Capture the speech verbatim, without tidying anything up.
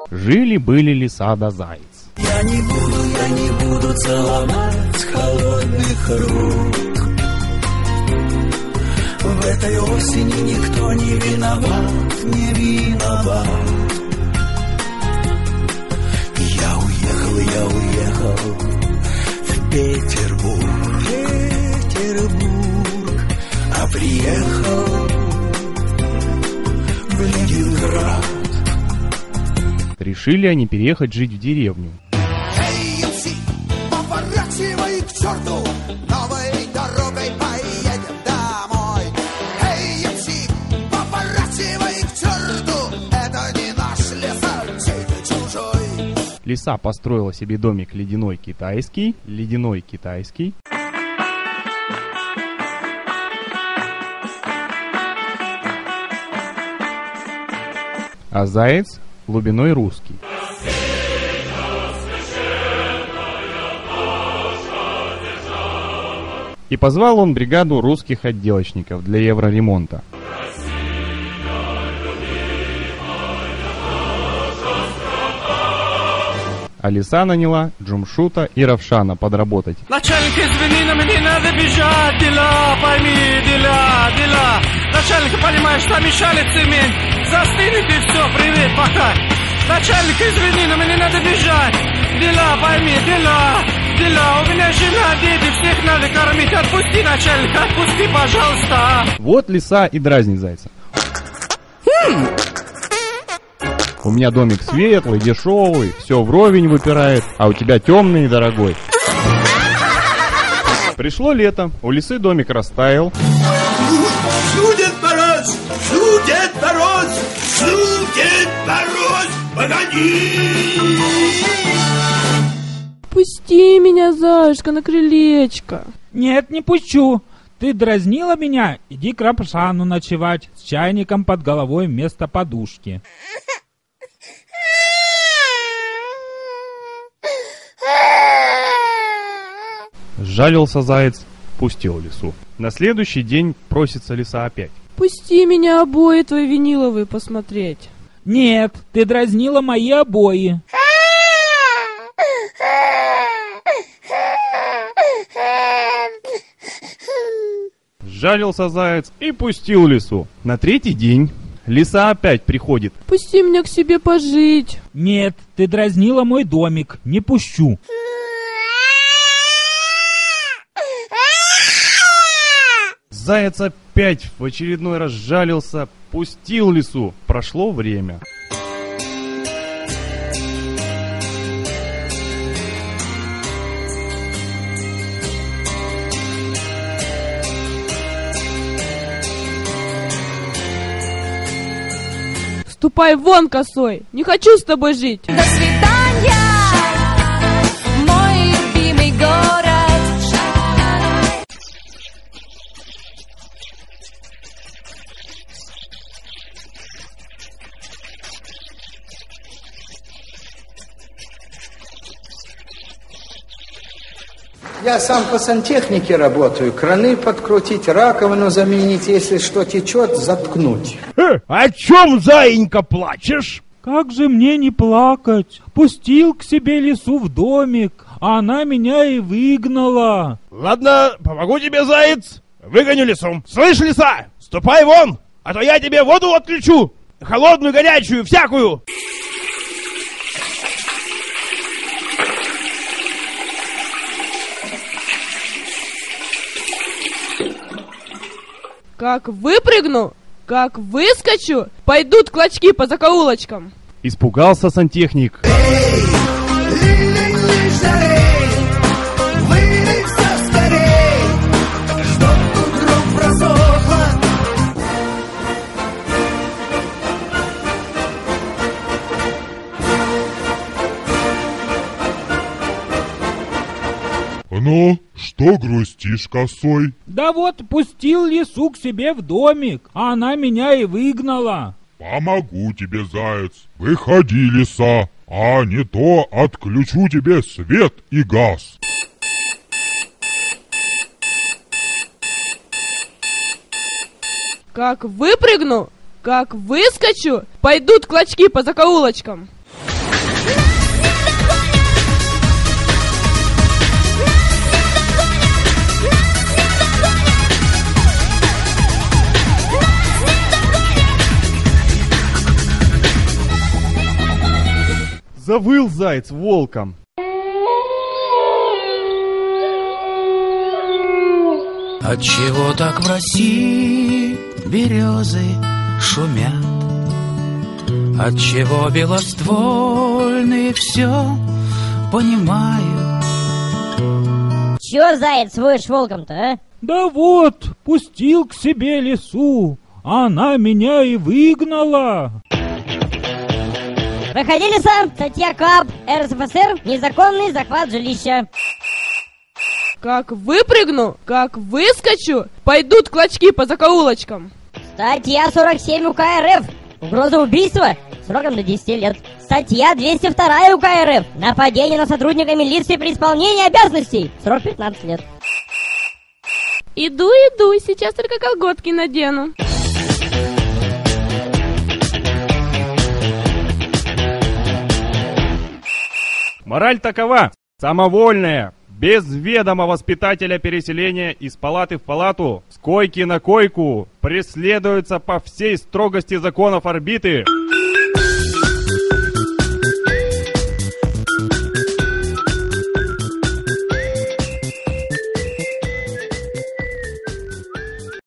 Жили-были лиса да заяц. Я не буду, я не буду целовать холодных рук. В этой осени никто не виноват, не виноват. Я уехал, я уехал в Петербург, Петербург, а приехал в Ленинград. Решили они переехать жить в деревню. Эй, эм си, поворачивай к черту, новой дорогой поедем домой. Эй, эм си, поворачивай к черту, это не наш лес, а чей-то чужой. Лиса построила себе домик ледяной китайский, ледяной китайский. А заяц глубиной русский. И позвал он бригаду русских отделочников для евроремонта. А лиса наняла Джумшута и Равшана подработать. Начальник, извини, но мне надо бежать, дела, пойми, дела, дела. Начальник, понимаешь, что мешали цемент. Застынет и все, привет, пока. Начальник, извини, но мне надо бежать. Дела, пойми, дела, дела. У меня жена, дети, всех надо кормить. Отпусти, начальник, отпусти, пожалуйста. Вот лиса и дразнит зайца. У меня домик светлый, дешевый, все вровень выпирает, а у тебя темный и дорогой. Пришло лето, у лисы домик растаял. Шу, Дед Мороз, шу, Дед Мороз, шу, Дед Мороз, погоди! Пусти меня, Заюшка, на крылечко. Нет, не пущу. Ты дразнила меня? Иди к Равшану ночевать с чайником под головой вместо подушки. Сжалился заяц, пустил лису. На следующий день просится лиса опять. Пусти меня обои твои виниловые посмотреть. Нет, ты дразнила мои обои. Сжалился заяц и пустил лису. На третий день лиса опять приходит. Пусти меня к себе пожить. Нет, ты дразнила мой домик, не пущу. Заяц опять в очередной раз сжалился, пустил лису. Прошло время. Ступай вон, косой, не хочу с тобой жить. До свидания, мой любимый город. Я сам по сантехнике работаю. Краны подкрутить, раковину заменить, если что течет, заткнуть. Э, о чем, заинька, плачешь? Как же мне не плакать? Пустил к себе лису в домик, а она меня и выгнала. Ладно, помогу тебе, заяц. Выгоню лису. Слышь, лиса, ступай вон, а то я тебе воду отключу. Холодную, горячую, всякую. Как выпрыгну, как выскочу, пойдут клочки по закоулочкам. Испугался сантехник. Ну, что грустишь, косой? Да вот, пустил лису к себе в домик, а она меня и выгнала. Помогу тебе, заяц. Выходи, лиса, а не то отключу тебе свет и газ. Как выпрыгну, как выскочу, пойдут клочки по закоулочкам. Завыл заяц волком. Отчего так в России березы шумят? Отчего белоствольные все понимают? Чё, заяц, воешь волком-то, а? Да вот, пустил к себе лису, а она меня и выгнала. Выходи, лиса, статья КАП, РСФСР, незаконный захват жилища. Как выпрыгну, как выскочу, пойдут клочки по закоулочкам. Статья сорок семь УК РФ, угроза убийства, сроком до десяти лет. Статья двести два УК РФ, нападение на сотрудника милиции при исполнении обязанностей, срок пятнадцать лет. Иду, иду, сейчас только колготки надену. Мораль такова: самовольное, без ведома воспитателя переселения из палаты в палату, с койки на койку, преследуется по всей строгости законов орбиты.